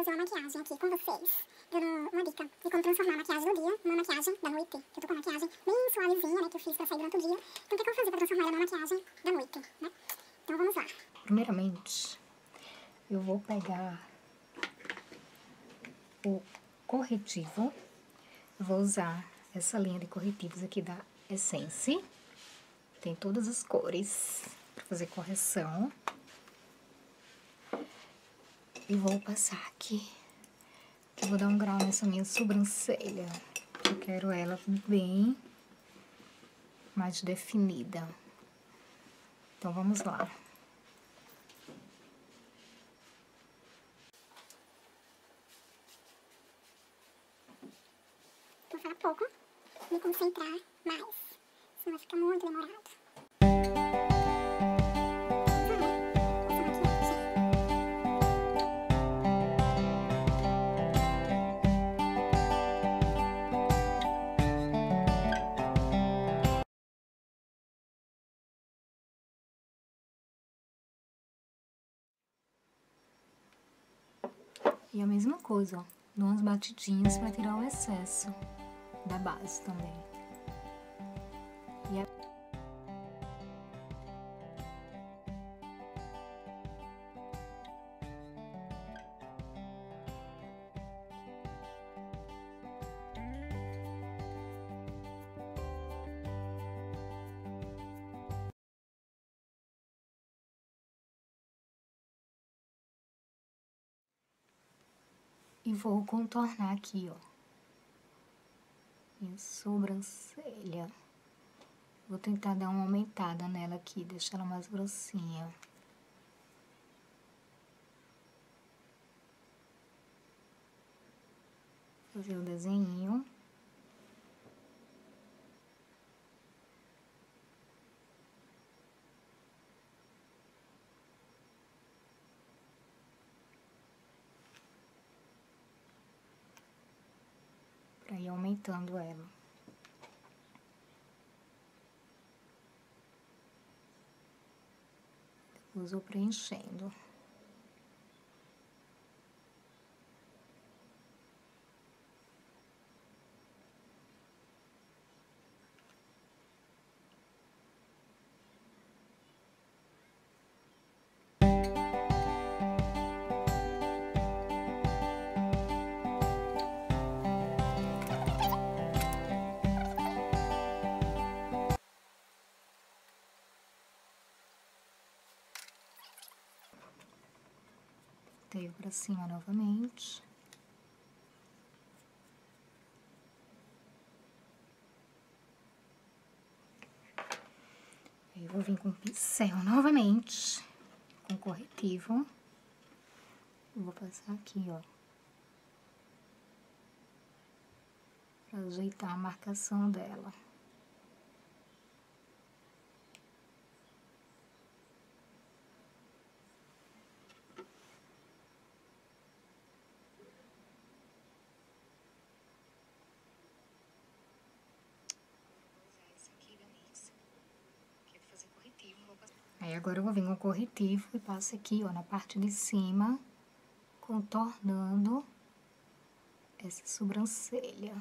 fazer uma maquiagem aqui com vocês, dando uma dica de como transformar a maquiagem do dia numa maquiagem da noite. Eu tô com uma maquiagem bem suavezinha, né, que eu fiz pra sair durante o dia. Então o que eu vou fazer pra transformar ela numa maquiagem da noite, né? Então vamos lá. Primeiramente, eu vou pegar o corretivo. Eu vou usar essa linha de corretivos aqui da Essence. Tem todas as cores pra fazer correção. E vou passar aqui. Eu vou dar um grau nessa minha sobrancelha. Eu quero ela bem mais definida. Então, vamos lá. Vou falar pouco, me concentrar mais, senão vai ficar muito demorado. E a mesma coisa, ó. Dou umas batidinhas pra tirar o excesso da base também. E vou contornar aqui, ó. Minha sobrancelha. Vou tentar dar uma aumentada nela aqui, deixar ela mais grossinha. Fazer o desenho. Pra ir aumentando ela. Depois vou preenchendo. Teio pra cima novamente. Aí eu vou vir com o pincel novamente, com corretivo. Eu vou passar aqui, ó. Pra ajeitar a marcação dela. Aí agora eu vou vir com o corretivo e passo aqui, ó, na parte de cima, contornando essa sobrancelha.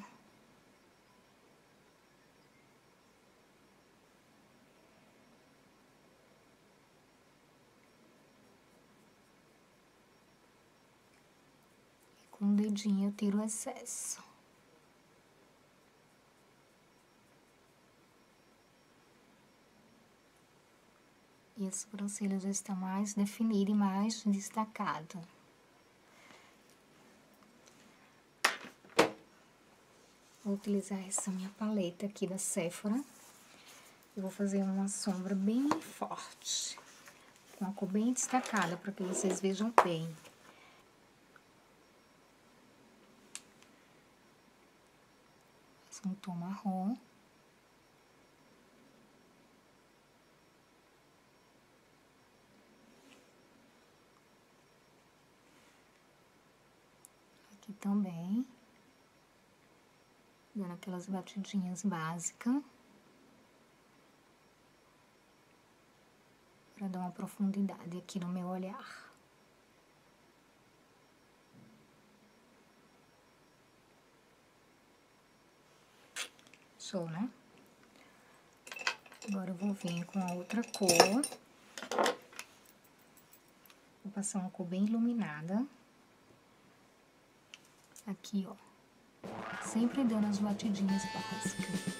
E com o dedinho eu tiro o excesso. E a sobrancelha já está mais definida e mais destacada. Vou utilizar essa minha paleta aqui da Sephora. Eu vou fazer uma sombra bem forte, com a cor bem destacada, para que vocês vejam bem. Faço um tom marrom. Aqui também. Dando aquelas batidinhas básicas. Para dar uma profundidade aqui no meu olhar. fixou, né? Agora eu vou vir com a outra cor. Vou passar uma cor bem iluminada. Aqui, ó. Sempre dando as batidinhas básicas.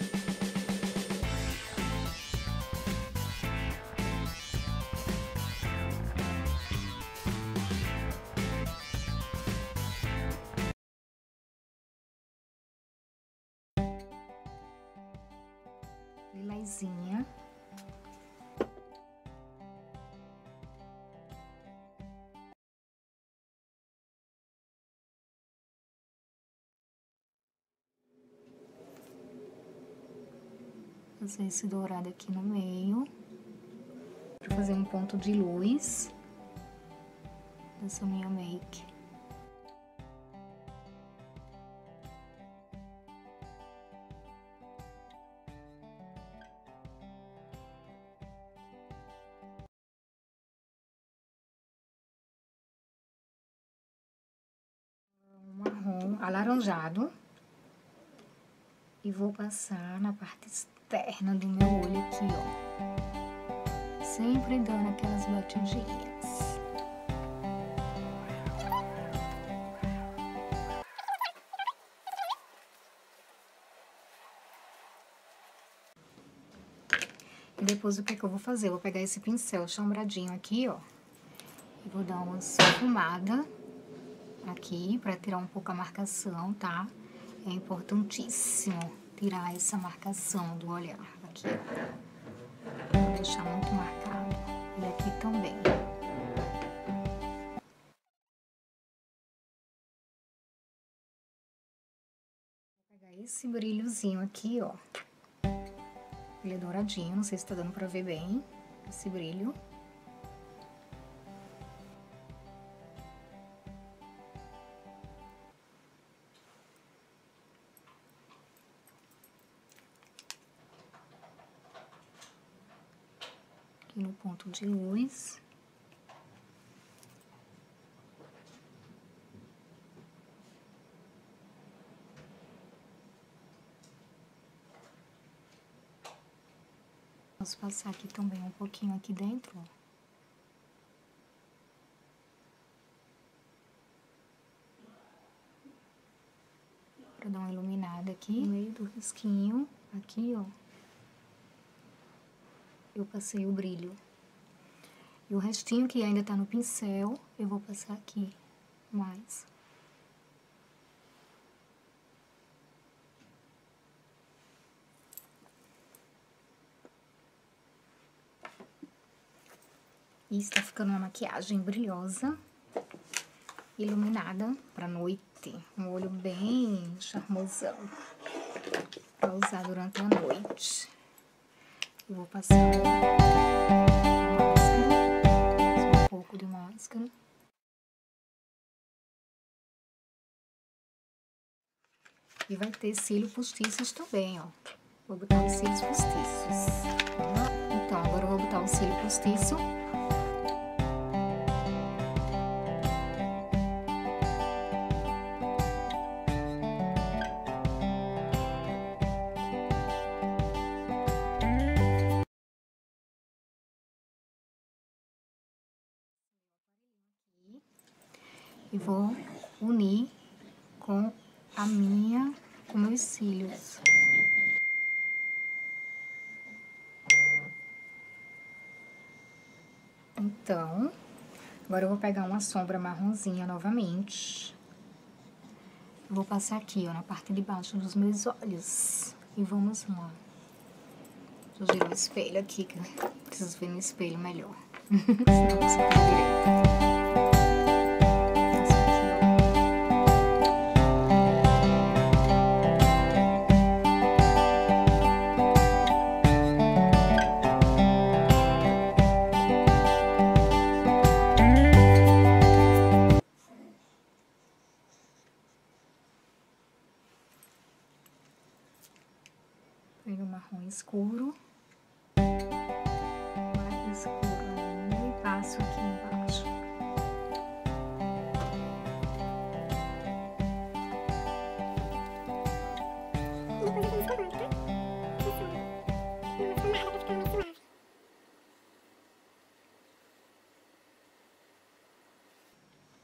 Lilazinha. Fazer esse dourado aqui no meio, para fazer um ponto de luz dessa minha make. Um marrom alaranjado e vou passar na parte externa do meu olho aqui, ó. Sempre dando aquelas batidinhas. E depois o que eu vou fazer? Eu vou pegar esse pincel chambradinho aqui, ó. E vou dar uma esfumada aqui pra tirar um pouco a marcação, tá? É importantíssimo tirar essa marcação do olhar aqui, ó. Vou deixar muito marcado. E aqui também. Vou pegar esse brilhozinho aqui, ó. Ele é douradinho, não sei se tá dando pra ver bem esse brilho. Aqui no ponto de luz. Vamos passar aqui também um pouquinho aqui dentro, ó. Pra dar uma iluminada aqui no meio do risquinho, aqui, ó. Eu passei o brilho. E o restinho que ainda tá no pincel, eu vou passar aqui mais. E está ficando uma maquiagem brilhosa, iluminada pra noite. Um olho bem charmosão pra usar durante a noite. Eu vou passar um pouco de máscara. E vai ter cílios postiços também, ó. Vou botar os cílios postiços. Então, agora eu vou botar o cílio postiço. E vou unir com com meus cílios. Então, agora eu vou pegar uma sombra marronzinha novamente. Vou passar aqui, ó, na parte de baixo dos meus olhos. E vamos lá. Deixa eu girar o espelho aqui, que eu preciso ver no espelho melhor. Senão não sei direito. Pego o marrom escuro, mais escuro ainda, e passo aqui embaixo. E depois eu tenho esse formato, tá?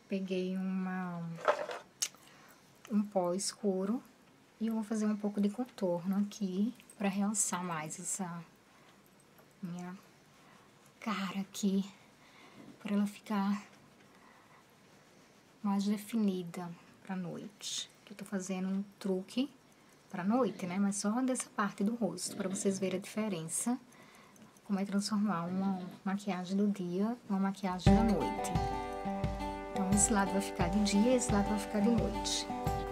peguei um pó escuro e eu vou fazer um pouco de contorno aqui pra realçar mais essa minha cara aqui, pra ela ficar mais definida pra noite. Aqui eu tô fazendo um truque pra noite, né? Mas só dessa parte do rosto, pra vocês verem a diferença. Como é transformar uma maquiagem do dia numa maquiagem da noite. Então, esse lado vai ficar de dia e esse lado vai ficar de noite.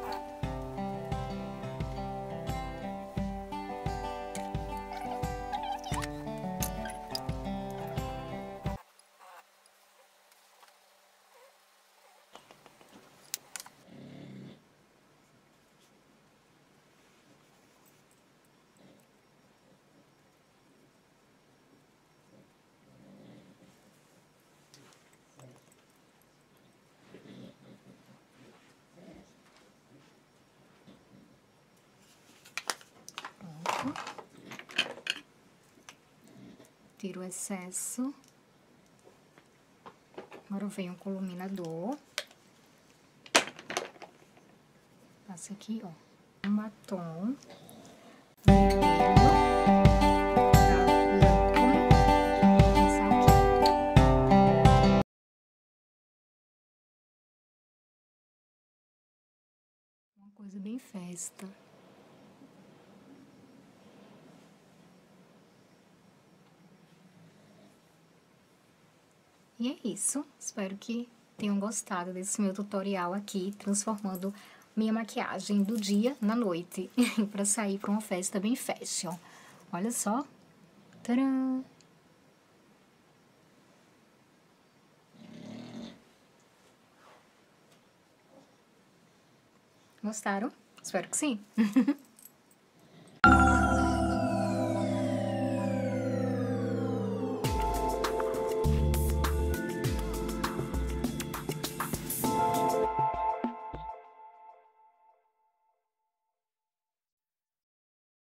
Tiro o excesso. Agora vem com o iluminador. Passa aqui, ó, um batom vermelho. Uma coisa bem festa. E é isso. Espero que tenham gostado desse meu tutorial aqui, transformando minha maquiagem do dia na noite, pra sair pra uma festa bem fashion. Olha só. Tcharam! Gostaram? Espero que sim.